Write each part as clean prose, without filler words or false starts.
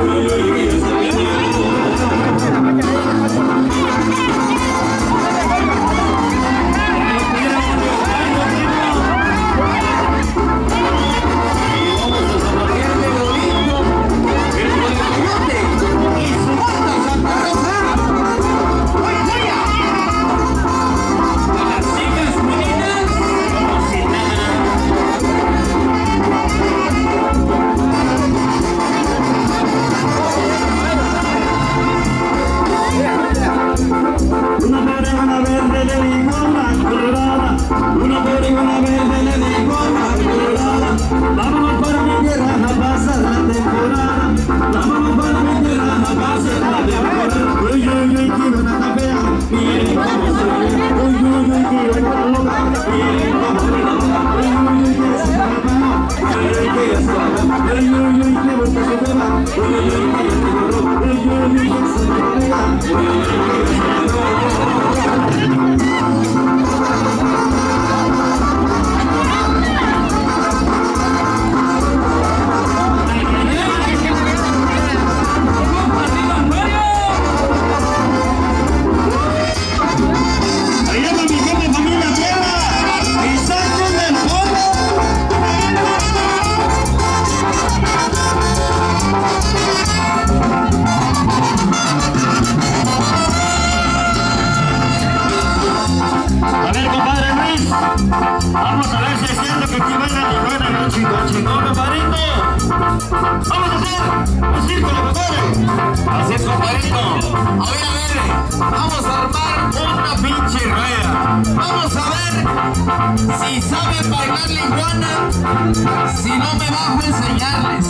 Vamos a armar una pinche rueda. Vamos a ver si sabe bailar la iguana. Si no me bajo a enseñarles.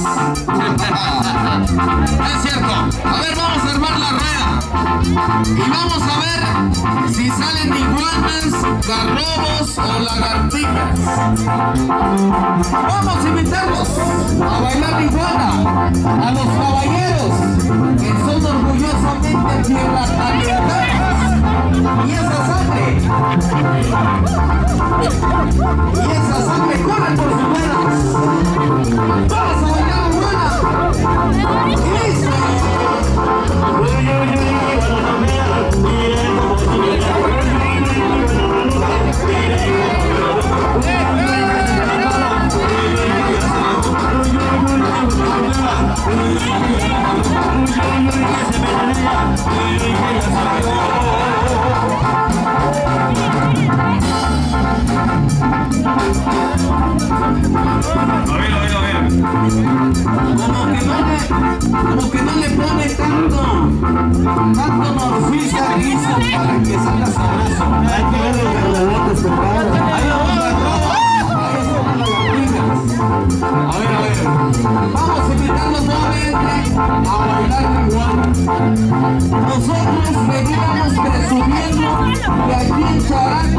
Es cierto. A ver, vamos a armar la rueda. Y vamos a ver si salen iguanas, garrobos o lagartijas. Vamos a invitarlos a bailar la iguana. A los caballeros que son orgullosamente tierra caliente. Y esa sangre corre por sus venas. Vamos a bailar buena. Y listo. Como que no le pone tanto morfismo al guiso para que salga sabroso. Hay que ver los rebotes, compadre. Ahí están las lagartijas. A ver. Vamos a invitarlos nuevamente a bailar igual. Nosotros veníamos presumiendo que aquí en Charanga